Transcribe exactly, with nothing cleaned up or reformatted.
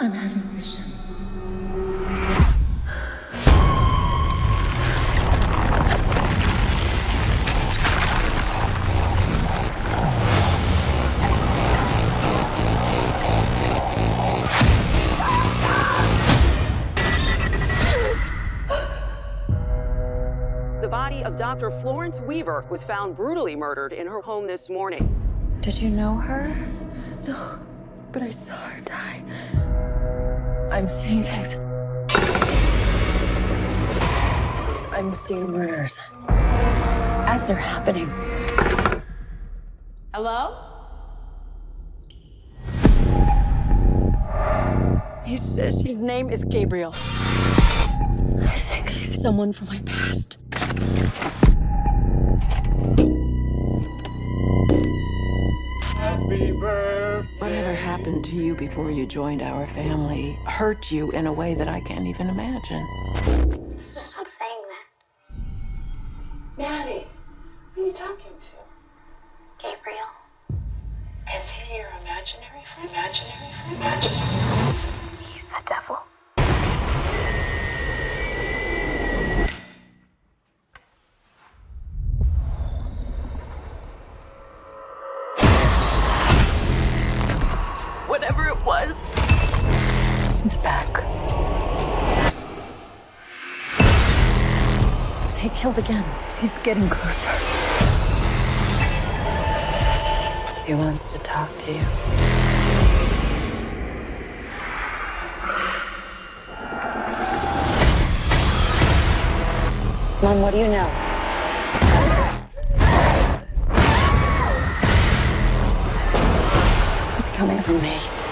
I'm having visions. The body of Doctor Florence Weaver was found brutally murdered in her home this morning. Did you know her? No, but I saw her die. I'm seeing things. I'm seeing murders as they're happening. Hello? He says his name is Gabriel. I think he's someone from my past. Happy birthday. Whatever happened to you before you joined our family hurt you in a way that I can't even imagine. Stop saying that. Maddie, who are you talking to? Gabriel. Is he your imaginary friend? Imaginary friend? Imaginary? He's the devil. Whatever it was. It's back. He killed again. He's getting closer. He wants to talk to you. Mom, what do you know? He's coming for me.